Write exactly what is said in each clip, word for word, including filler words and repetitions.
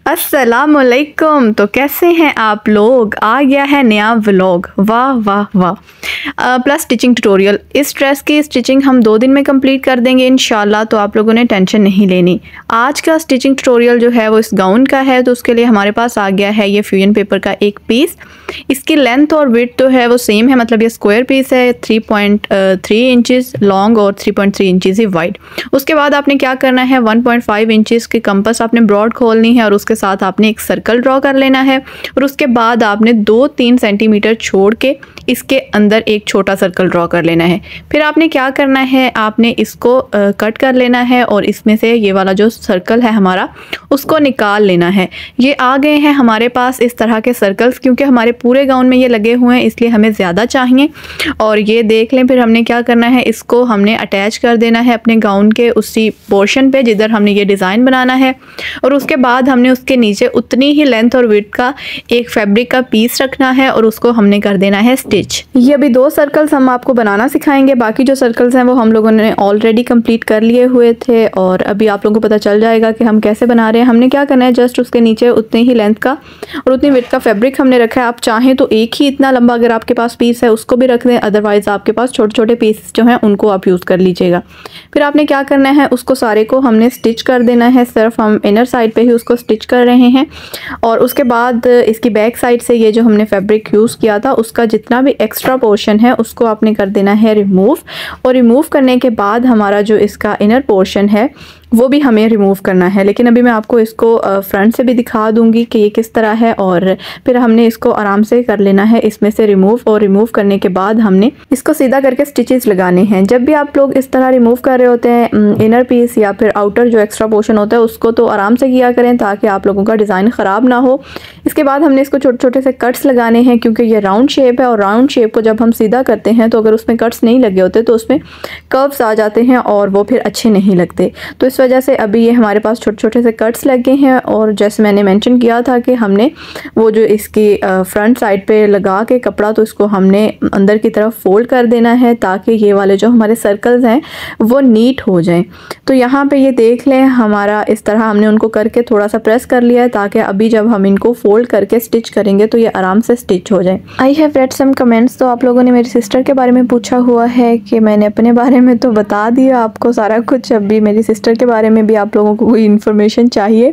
अस्सलामुअलैकुम। तो कैसे हैं आप लोग? आ गया है नया व्लॉग। वाह वाह वाह। Plus stitching tutorial. इस ड्रेस की स्टिचिंग हम दो दिन में कंप्लीट कर देंगे इंशाल्लाह, तो आप लोगों ने टेंशन नहीं लेनी। आज का स्टिचिंग ट्यूटोरियल जो है वो इस गाउन का है, तो उसके लिए हमारे पास आ गया है ये फ्यूजन पेपर का एक पीस। इसकी लेंथ और विड्थ तो है वो सेम है, मतलब ये स्क्वायर पीस है, three point three inches long और थ्री पॉइंट थ्री इंचज़ ही वाइड। उसके बाद आपने क्या करना है, वन पॉइंट फाइव इंचज़ की कंपास आपने ब्रॉड खोलनी है और उसके साथ आपने एक सर्कल ड्रॉ कर लेना है। और उसके बाद आपने दो तीन सेंटीमीटर छोड़ के इसके अंदर एक छोटा सर्कल ड्रॉ कर लेना है। फिर आपने क्या करना है, आपने इसको आ, कट कर लेना है और इसमें से ये वाला जो सर्कल है हमारा उसको निकाल लेना है। ये आ गए हैं हमारे पास इस तरह के सर्कल्स, क्योंकि हमारे पूरे गाउन में ये लगे हुए हैं इसलिए हमें ज़्यादा चाहिए। और ये देख लें, फिर हमने क्या करना है, इसको हमने अटैच कर देना है अपने गाउन के उसी पोर्शन पे जिधर हमने ये डिज़ाइन बनाना है। और उसके बाद हमने उसके नीचे उतनी ही लेंथ और विड्थ का एक फैब्रिक का पीस रखना है और उसको हमने कर देना है स्टिच। ये अभी दो सर्कल्स हम आपको बनाना सिखाएंगे, बाकी जो सर्कल्स हैं वो हम लोगों ने ऑलरेडी कंप्लीट कर लिए हुए थे और अभी आप लोगों को पता चल जाएगा कि हम कैसे बना रहे हैं। हमने क्या करना है, जस्ट उसके नीचे उतनी ही लेंथ का और उतनी विड्थ का फैब्रिक हमने रखा है। आप चाहें तो एक ही इतना लंबा अगर आपके पास पीस है उसको भी रख दें, अदरवाइज आपके पास छोटे छोटे पीस जो हैं उनको आप यूज़ कर लीजिएगा। फिर आपने क्या करना है, उसको सारे को हमने स्टिच कर देना है। सिर्फ हम इनर साइड पे ही उसको स्टिच कर रहे हैं और उसके बाद इसकी बैक साइड से ये जो हमने फैब्रिक यूज़ किया था उसका जितना भी एक्स्ट्रा पोर्शन है उसको आपने कर देना है रिमूव। और रिमूव करने के बाद हमारा जो इसका इनर पोर्शन है वो भी हमें रिमूव करना है। लेकिन अभी मैं आपको इसको फ्रंट से भी दिखा दूंगी कि ये किस तरह है और फिर हमने इसको आराम से कर लेना है इसमें से रिमूव। और रिमूव करने के बाद हमने इसको सीधा करके स्टिचेस लगाने हैं। जब भी आप लोग इस तरह रिमूव कर रहे होते हैं इनर पीस या फिर आउटर जो एक्स्ट्रा पोर्शन होता है उसको, तो आराम से किया करें ताकि आप लोगों का डिज़ाइन ख़राब ना हो। इसके बाद हमने इसको छोटे छोटे से कट्स लगाने हैं, क्योंकि ये राउंड शेप है और राउंड शेप को जब हम सीधा करते हैं तो अगर उसमें कट्स नहीं लगे होते तो उसमें कर्व्स आ जाते हैं और वो फिर अच्छे नहीं लगते। तो इस वजह से अभी ये हमारे पास छोटे छोटे से कट्स लगे हैं। और जैसे मैंने मेंशन किया था कि हमने वो जो इसकी फ्रंट साइड पे लगा के कपड़ा, तो इसको हमने अंदर की तरफ फोल्ड कर देना है ताकि ये वाले जो हमारे सर्कल्स हैं वो नीट हो जाएं। तो यहाँ पे ये देख लें, हमारा इस तरह हमने उनको करके थोड़ा सा प्रेस कर लिया है ताकि अभी जब हम इनको फोल्ड करके स्टिच करेंगे तो ये आराम से स्टिच हो जाए। I have read some comments. तो आप लोगों ने मेरी सिस्टर के बारे में पूछा हुआ है कि मैंने अपने बारे में तो बता दिया आपको सारा कुछ, अभी मेरी सिस्टर के बारे में भी आप लोगों को कोई इन्फॉर्मेशन चाहिए।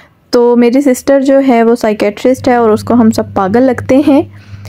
तो मेरी सिस्टर जो है वो साइकेट्रिस्ट है और उसको हम सब पागल लगते हैं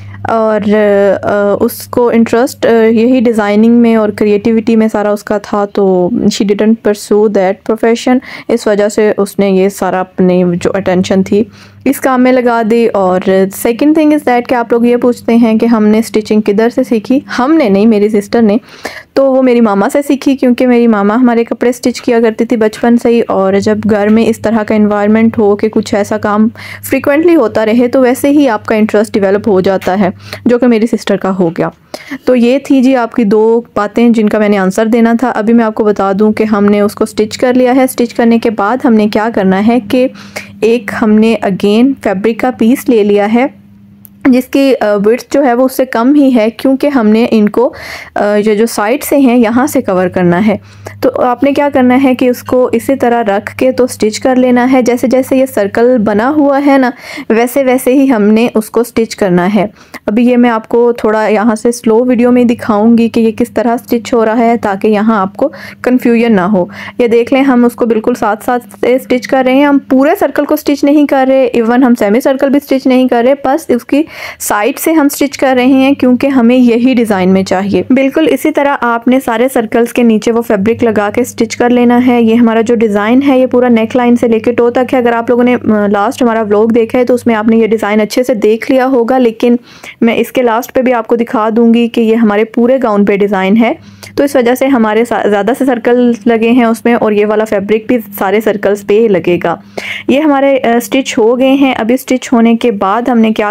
और uh, उसको इंटरेस्ट uh, यही डिज़ाइनिंग में और क्रिएटिविटी में सारा उसका था। तो she didn't pursue that profession, इस वजह से उसने ये सारा अपने जो अटेंशन थी इस काम में लगा दी। और सेकंड थिंग इज़ दैट कि आप लोग ये पूछते हैं कि हमने स्टिचिंग किधर से सीखी। हमने नहीं, मेरी सिस्टर ने। तो वो मेरी मामा से सीखी, क्योंकि मेरी मामा हमारे कपड़े स्टिच किया करती थी बचपन से ही। और जब घर में इस तरह का इन्वायरमेंट हो कि कुछ ऐसा काम फ्रिक्वेंटली होता रहे तो वैसे ही आपका इंटरेस्ट डेवलप हो जाता है, जो कि मेरी सिस्टर का हो गया। तो ये थी जी आपकी दो बातें जिनका मैंने आंसर देना था। अभी मैं आपको बता दूं कि हमने उसको स्टिच कर लिया है। स्टिच करने के बाद हमने क्या करना है कि एक हमने अगेन फैब्रिक का पीस ले लिया है जिसकी विड्थ जो है वो उससे कम ही है, क्योंकि हमने इनको ये जो साइड से हैं यहाँ से कवर करना है। तो आपने क्या करना है कि उसको इसी तरह रख के तो स्टिच कर लेना है। जैसे जैसे ये सर्कल बना हुआ है ना, वैसे वैसे ही हमने उसको स्टिच करना है। अभी ये मैं आपको थोड़ा यहाँ से स्लो वीडियो में दिखाऊंगी कि ये किस तरह स्टिच हो रहा है ताकि यहाँ आपको कन्फ्यूजन ना हो। ये देख लें, हम उसको बिल्कुल साथ साथ से स्टिच कर रहे हैं। हम पूरे सर्कल को स्टिच नहीं कर रहे, इवन हम सेमी सर्कल भी स्टिच नहीं कर रहे, बस उसकी साइड से हम स्टिच कर रहे हैं क्योंकि हमें यही डिज़ाइन में चाहिए। बिल्कुल इसी तरह आपने सारे सर्कल्स के नीचे वो फैब्रिक लगा के स्टिच कर लेना है। ये हमारा जो डिज़ाइन है ये पूरा नेक लाइन से लेके टो तक है। अगर आप लोगों ने लास्ट हमारा व्लॉग देखा है तो उसमें आपने ये डिज़ाइन अच्छे से देख लिया होगा, लेकिन मैं इसके लास्ट पे भी आपको दिखा दूंगी कि ये हमारे पूरे गाउन पे डिज़ाइन है। तो इस वजह से हमारे ज़्यादा से सर्कल लगे हैं उसमें और ये वाला फैब्रिक भी सारे सर्कल्स पे लगेगा। ये हमारे स्टिच हो गए हैं। अभी स्टिच होने के बाद हमने क्या करना है,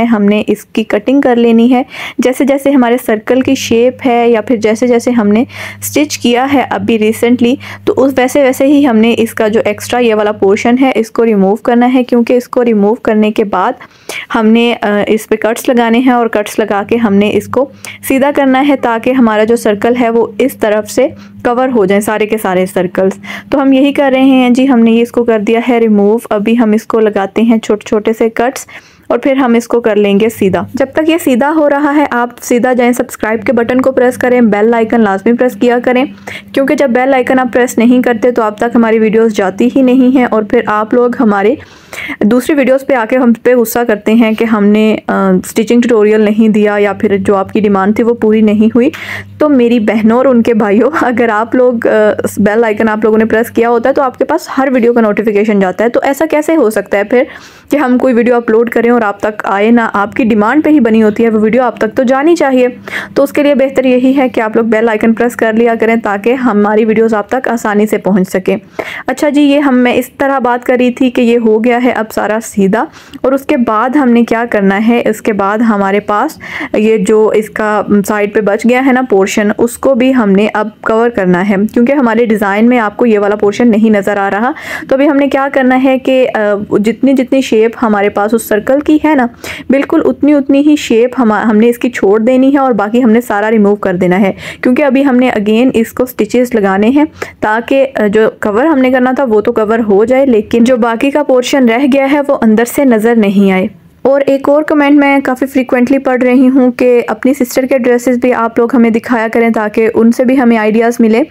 है, हमने इसकी कटिंग कर लेनी है। जैसे जैसे हमारे सर्कल की शेप है या फिर जैसे जैसे हमने स्टिच किया है अभी रिसेंटली, तो उस वैसे वैसे ही हमने इसका जो एक्स्ट्रा ये वाला पोर्शन है इसको रिमूव करना है, क्योंकि इसको रिमूव करने के बाद हमने इस पे कट्स लगाने हैं और कट्स लगा के हमने इसको सीधा करना है ताकि हमारा जो सर्कल है वो इस तरफ से कवर हो जाए, सारे के सारे सर्कल्स। तो हम यही कर रहे हैं जी, हमने ये इसको कर दिया है रिमूव। अभी हम इसको लगाते हैं छोटे छोटे से कट्स और फिर हम इसको कर लेंगे सीधा। जब तक ये सीधा हो रहा है आप सीधा जाएं, सब्सक्राइब के बटन को प्रेस करें, बेल आइकन लाजमी प्रेस किया करें, क्योंकि जब बेल आइकन आप प्रेस नहीं करते तो आप तक हमारी वीडियोस जाती ही नहीं है और फिर आप लोग हमारे दूसरी वीडियोस पे आके हम पे गुस्सा करते हैं कि हमने स्टिचिंग ट्यूटोरियल नहीं दिया या फिर जो आपकी डिमांड थी वो पूरी नहीं हुई। तो मेरी बहनों और उनके भाइयों, अगर आप लोग बेल आइकन आप लोगों ने प्रेस किया होता है तो आपके पास हर वीडियो का नोटिफिकेशन जाता है। तो ऐसा कैसे हो सकता है फिर कि हम कोई वीडियो अपलोड करें और आप तक आए ना? आपकी डिमांड पे ही बनी होती है वो वीडियो, आप तक तो जानी चाहिए। तो उसके लिए बेहतर यही है कि आप लोग बेल आइकन प्रेस कर लिया करें ताकि हमारी वीडियोस आप तक आसानी से पहुंच सके। अच्छा जी, ये हम मैं इस तरह बात कर रही थी कि ये हो गया है अब सारा सीधा, और उसके बाद हमने क्या करना है, इसके बाद हमारे पास ये जो इसका साइड पे बच गया है ना पोर्शन, उसको भी हमने अब कवर करना है, क्योंकि हमारे डिज़ाइन में आपको ये वाला पोर्शन नहीं नज़र आ रहा। तो अभी हमने क्या करना है कि जितनी जितनी शेप हमारे पास उस सर्कल की है ना, बिल्कुल उतनी उतनी ही शेप हम हमने इसकी छोड़ देनी है और बाकी हमने सारा रिमूव कर देना है, क्योंकि अभी हमने अगेन इसको स्टिचेस लगाने हैं ताकि जो कवर हमने करना था वो तो कवर हो जाए, लेकिन जो बाकी का पोर्शन रह गया है वो अंदर से नज़र नहीं आए। और एक और कमेंट मैं काफ़ी फ्रीक्वेंटली पढ़ रही हूँ कि अपनी सिस्टर के ड्रेसेस भी आप लोग हमें दिखाया करें ताकि उनसे भी हमें आइडियाज़ मिले।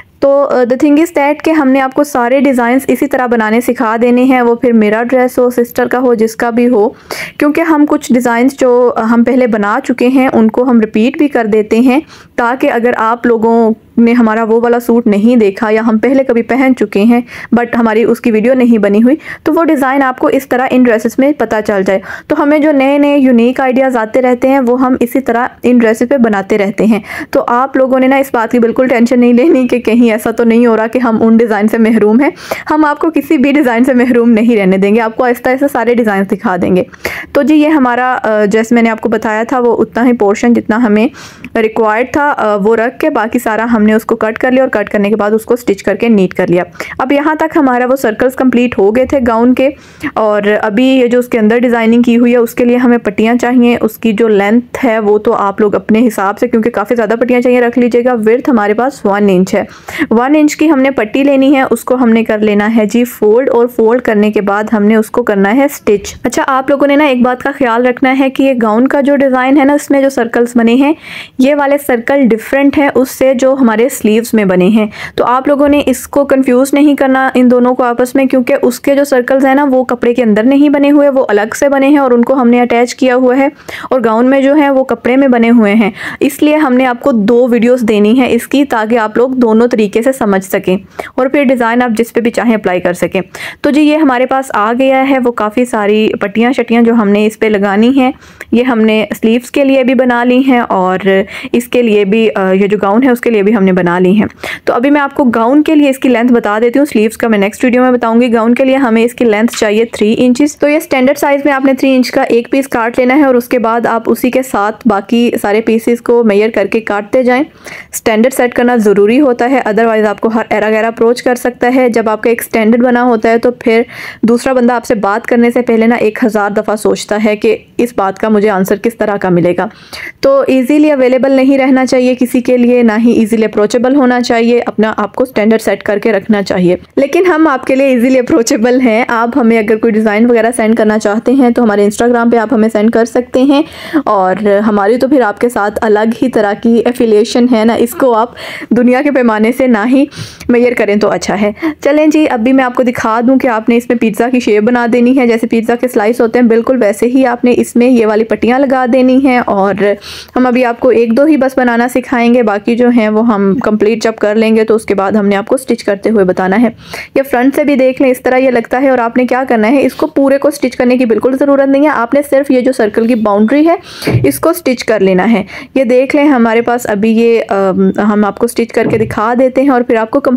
तो द थिंग इज़ दैट कि हमने आपको सारे डिज़ाइंस इसी तरह बनाने सिखा देने हैं, वो फिर मेरा ड्रेस हो, सिस्टर का हो, जिसका भी हो, क्योंकि हम कुछ डिज़ाइंस जो हम पहले बना चुके हैं उनको हम रिपीट भी कर देते हैं ताकि अगर आप लोगों ने हमारा वो वाला सूट नहीं देखा या हम पहले कभी पहन चुके हैं बट हमारी उसकी वीडियो नहीं बनी हुई तो वो डिज़ाइन आपको इस तरह इन ड्रेसेस में पता चल जाए। तो हमें जो नए नए यूनिक आइडियाज़ आते रहते हैं वो हम इसी तरह इन ड्रेसेस पे बनाते रहते हैं। तो आप लोगों ने ना इस बात की बिल्कुल टेंशन नहीं लेनी कि कहीं ऐसा तो नहीं हो रहा कि हम उन डिज़ाइन से महरूम हैं। हम आपको किसी भी डिज़ाइन से महरूम नहीं रहने देंगे, आपको आहिस्ता आहिस्ता सारे डिज़ाइन दिखा देंगे। तो जी ये हमारा जैसे मैंने आपको बताया था वो उतना ही पोर्शन जितना हमें रिक्वायर्ड था वो रख के बाकी सारा हमने उसको कट कर लिया और कट करने के बाद उसको स्टिच करके नीट कर लिया। अब यहाँ तक हमारा वो सर्कल्स कंप्लीट हो गए थे गाउन के, और अभी ये जो उसके अंदर डिज़ाइनिंग की हुई है उसके लिए हमें पट्टियाँ चाहिए। उसकी जो लेंथ है वो तो आप लोग अपने हिसाब से, क्योंकि काफ़ी ज़्यादा पट्टियाँ चाहिए, रख लीजिएगा। विड्थ हमारे पास वन इंच है, वन इंच की हमने पट्टी लेनी है, उसको हमने कर लेना है जी फोल्ड, और फोल्ड करने के बाद हमने उसको करना है स्टिच। अच्छा, आप लोगों ने ना एक बात का ख्याल रखना है कि ये गाउन का जो डिज़ाइन है ना, इसमें जो सर्कल्स बने हैं ये वाले सर्कल डिफरेंट है उससे जो हमारे स्लीव्स में बने हैं। तो आप लोगों ने इसको कंफ्यूज नहीं करना इन दोनों को आपस में, क्योंकि उसके जो सर्कल्स हैं ना वो कपड़े के अंदर नहीं बने हुए, वो अलग से बने हैं और उनको हमने अटैच किया हुआ है, और गाउन में जो है वो कपड़े में बने हुए हैं। इसलिए हमने आपको दो वीडियोस देनी है इसकी ताकि आप लोग दोनों तरीके से समझ सकें और फिर डिज़ाइन आप जिस पे भी चाहें अप्लाई कर सकें। तो जी ये हमारे पास आ गया है वो काफ़ी सारी पट्टियाँ शट्टियाँ जो हमने इस पर लगानी हैं। ये हमने स्लीव्स के लिए भी बना ली हैं और इसके लिए भी, ये जो गाउन है उसके लिए भी हमने बना ली हैं। तो अभी मैं आपको गाउन के लिए इसकी लेंथ बता देती हूँ, स्लीव्स का मैं नेक्स्ट वीडियो में बताऊंगी। गाउन के लिए हमें इसकी लेंथ चाहिए थ्री इंचेस। तो ये स्टैंडर्ड साइज में आपने थ्री इंच का एक पीस काट लेना है और उसके बाद आप उसी के साथ बाकी सारे पीसेस को मेजर करके काटते जाएं। स्टैंडर्ड सेट करना ज़रूरी होता है, अदरवाइज़ आपको हर एरा गैरा अप्रोच कर सकता है। जब आपका एक स्टैंडर्ड बना होता है तो फिर दूसरा बंदा आपसे बात करने से पहले ना एक हज़ार दफ़ा सोचता है कि इस बात का मुझे आंसर किस तरह का मिलेगा। तो ईजीली अवेलेबल नहीं रहना चाहिए किसी के लिए, ना ही ईजीली अप्रोचेबल होना चाहिए। अपना आपको स्टैंडर्ड सेट करके रखना चाहिए। लेकिन हम आपके लिए इजीली अप्रोचेबल हैं। आप हमें अगर कोई डिज़ाइन वगैरह सेंड करना चाहते हैं तो हमारे इंस्टाग्राम पे आप हमें सेंड कर सकते हैं, और हमारी तो फिर आपके साथ अलग ही तरह की एफिलिएशन है ना, इसको आप दुनिया के पैमाने से ना ही मेजर करें तो अच्छा है। चलें जी, अभी मैं आपको दिखा दूँ कि आपने इसमें पिज़्ज़ा की शेप बना देनी है, जैसे पिज़्ज़ा के स्लाइस होते हैं बिल्कुल वैसे ही आपने इसमें ये वाली पट्टियाँ लगा देनी हैं। और हम अभी आपको एक दो ही बस बनाना सिखाएंगे, बाकी जो हैं वो हम कंप्लीट जब कर लेंगे तो उसके बाद हमने आपको स्टिच करते हुए बताना है। ये फ्रंट से भी देख लें, इस तरह ये लगता है। और आपने क्या करना है, इसको पूरे को स्टिच करने की बिल्कुल ज़रूरत नहीं है, आपने सिर्फ ये जो सर्कल की बाउंड्री है इसको स्टिच कर लेना है। ये देख लें हमारे पास अभी ये आ, हम आपको स्टिच करके दिखा देते हैं और फिर आपको कंप्लीट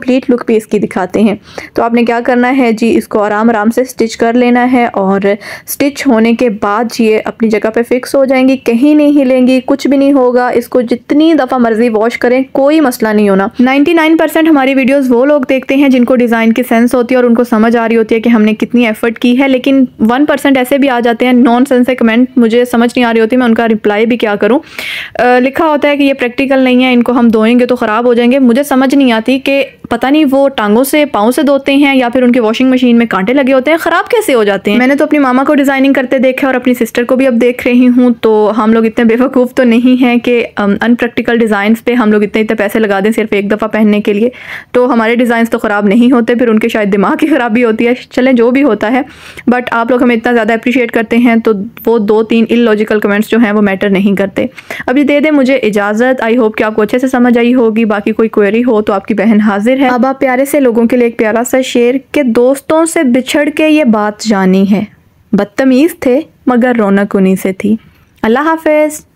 कंप्लीट लुक भी इसकी दिखाते हैं। तो आपने क्या करना है जी, इसको आराम आराम से स्टिच कर लेना है और स्टिच होने के बाद ये अपनी जगह पे फिक्स हो जाएंगी, कहीं नहीं हिलेंगी, कुछ भी नहीं होगा। इसको जितनी दफ़ा मर्जी वॉश करें कोई मसला नहीं होना। निन्यानवे परसेंट हमारी वीडियोस वो लोग देखते हैं जिनको डिज़ाइन की सेंस होती है और उनको समझ आ रही होती है कि हमने कितनी एफर्ट की है, लेकिन वन परसेंट ऐसे भी आ जाते हैं नॉन सेंस से कमेंट, मुझे समझ नहीं आ रही होती, मैं उनका रिप्लाई भी क्या करूँ। लिखा होता है कि ये प्रैक्टिकल नहीं है, इनको हम धोएंगे तो ख़राब हो जाएंगे। मुझे समझ नहीं आती कि पता नहीं वो टांगों से पाँव से धोते हैं या फिर उनकी वॉशिंग मशीन में कांटे लगे होते हैं, ख़राब कैसे हो जाते हैं। मैंने तो अपनी मामा को डिज़ाइनिंग करते देखा और अपनी सिस्टर को भी अब देख रही हूँ, तो हम लोग इतने बेवकूफ़ तो नहीं हैं कि अनप्रैक्टिकल डिज़ाइंस पे हम लोग इतने इतने पैसे लगा दें सिर्फ एक दफ़ा पहनने के लिए। तो हमारे डिज़ाइंस तो ख़राब नहीं होते, फिर उनके शायद दिमाग की ख़राबी होती है, चलें जो भी होता है। बट आप लोग हमें इतना ज़्यादा अप्रिशिएट करते हैं तो वो दो तीन इलॉजिकल कमेंट्स जो हैं वो मैटर नहीं करते। अभी दे दें मुझे इजाज़त। आई होप कि आपको अच्छे से समझ आई होगी। बाकी कोई क्वेरी हो तो आपकी बहन हाजिर है। अब आप प्यारे से लोगों के लिए एक प्यारा सा शेर के दोस्तों से बिछड़ के ये बात जानी है, बदतमीज़ थे मगर रौनक उन्हीं से थी। अल्लाह हाफ़िज़।